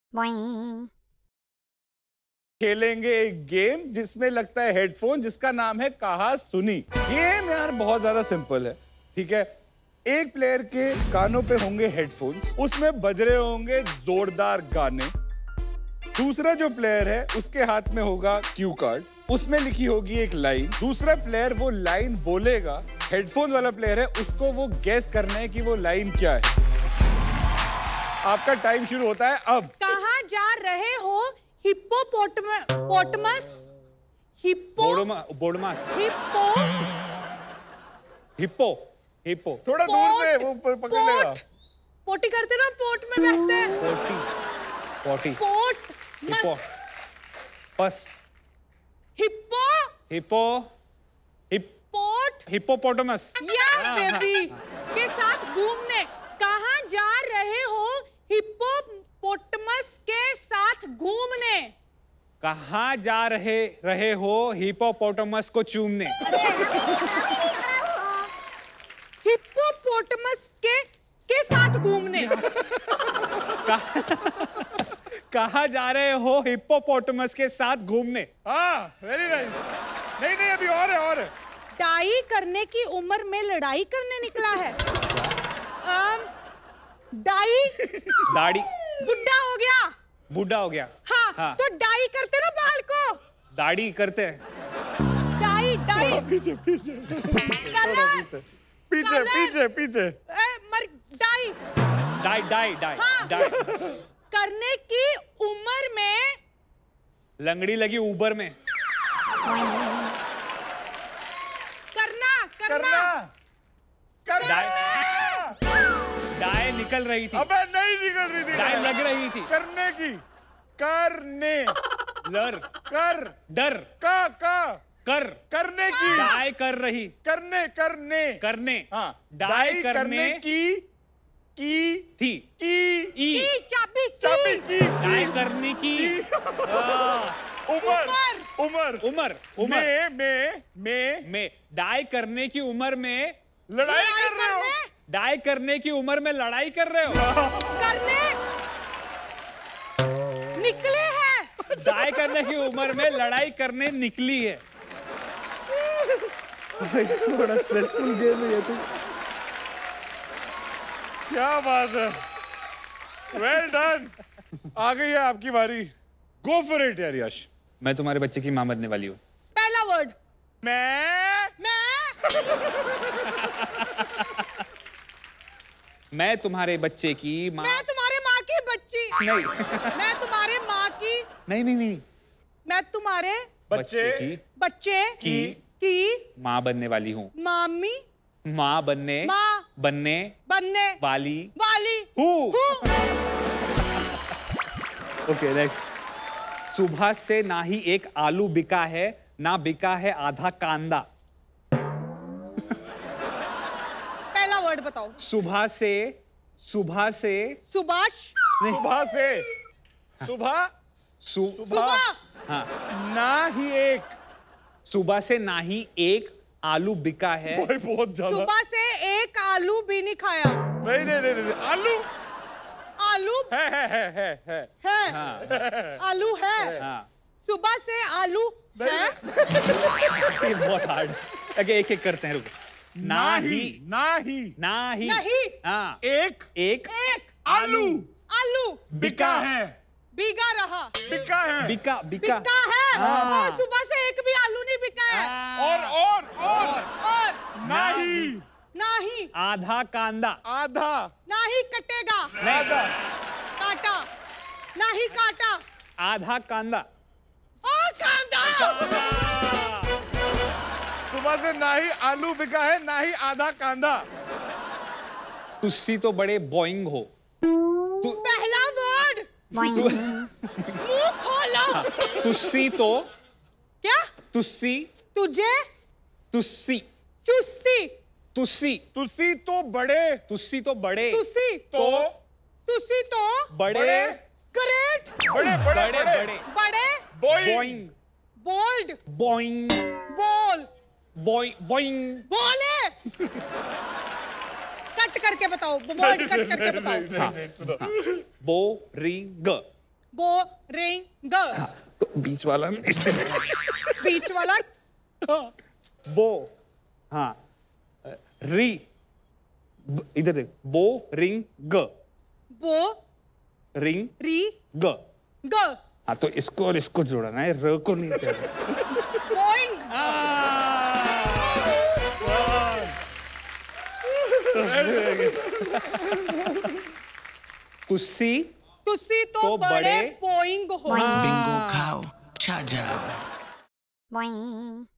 खेलेंगे एक गेम जिसमें लगता है हेडफोन, जिसका नाम है कहा सुनी। गेम यार बहुत ज्यादा सिंपल है, ठीक है। एक प्लेयर के कानों पे होंगे हेडफोन, उसमें बज रहे होंगे जोरदार गाने। दूसरा जो प्लेयर है उसके हाथ में होगा क्यू कार्ड, उसमें लिखी होगी एक लाइन। दूसरा प्लेयर वो लाइन बोलेगा, हेडफोन वाला प्लेयर है उसको वो गेस करना है कि वो लाइन क्या है। आपका टाइम शुरू होता है अब। कहाँ जा रहे हो हिप्पोपोटामस? हिप्पो थोड़ा दूर से वो पकड़ लेगा। पोटी करते ना, पोट में बैठते हैं। पोट पस हिप्पोपोटामस बेबी के साथ घूमने। कहाँ जा रहे हो हिप्पोपोटामस के साथ घूमने? कहाँ जा रहे हो हिप्पोपोटामस को चूमने? हिप्पोपोटामस के साथ घूमने। कहाँ जा रहे हो हिप्पोपोटामस के साथ घूमने? हाँ, वेरी नाइस। नहीं अभी और है। डाई करने की उम्र में लड़ाई करने निकला है। दाढ़ी बुढ़ा हो गया। हाँ। तो डाई करते ना बाल को। दाढ़ी करते हैं। डाई पीछे डाई करने की उम्र में। लंगड़ी लगी ऊबर में। करना। डाई निकल रही थी। अबे नहीं निकल रही थी, डाई लग रही थी। करने की। करने लर कर डर कर करने की। डाई कर रही। करने हाँ। डाई करने की थी। चाबी की। डाई करने की उम्र में डाई करने की उम्र में लड़ाई कर रहे हो। डाई करने की उम्र में लड़ाई कर रहे हो। करने निकले हैं। डाई करने की उम्र में लड़ाई करने निकली है। बड़ा स्ट्रेसफुल गेम है ये तो। क्या बात है, वेल डन। आ गई है आपकी बारी, गो फॉर इट यार यश। मैं तुम्हारे बच्चे की मां बनने वाली हूँ। पहला वर्ड मैं तुम्हारे बच्चे की मां। मैं तुम्हारे माँ की बच्ची। नहीं। मैं तुम्हारे माँ की। नहीं। मैं तुम्हारे बच्चे की मां बनने वाली हूँ। मामी मां बनने वाली हूँ। Okay next. सुबह से ना ही एक आलू बिका है, ना बिका है आधा कांदा। पहला वर्ड बताओ। सुबह से सुभाष। सुबह हाँ। ना ही एक। सुबह से ना ही एक आलू बिका है। बहुत ज्यादा। सुबह से एक आलू भी नहीं खाया। नहीं आलू है। हाँ। आलू है। हाँ। सुबह से आलू है। ये बहुत हार्ड। ओके एक करते हैं, रुको। ना ही हाँ। एक आलू बिका है। बिका रहा। बिका है। हाँ। सुबह से एक भी आलू नहीं बिका है। और नहीं आधा कांदा। ना ही कटेगा। काटा। ना ही काटा। आधा कांदा। कांदा। सुबह से ना ही आलू बिका है, ना ही आधा कांदा। तुस्सी तो बड़े बॉइंग हो। पहला वर्ड। मुंह खोलो। तुस्सी तो क्या? तुस्सी तुझे तुस्सी तुस्सी तो बड़े तुसी तो बड़े करेक्ट। बड़े बोइंग बोल्ड बोइंग बोइंग बोले। कट करके बताओ, वर्ड कट करके बताओ। Boring boring. तो बीच वाला बीच वाला बो, हाँ री, इधर देख, बो रिंग ग, बो रिंग री ग, ग। हाँ तो इसको और इसको जोड़ना है, र को नहीं कहना। बोइंग। तुस्सी तुस्सी तो बड़े बोइंग हो। Bingo cow, cha-cha. Boing.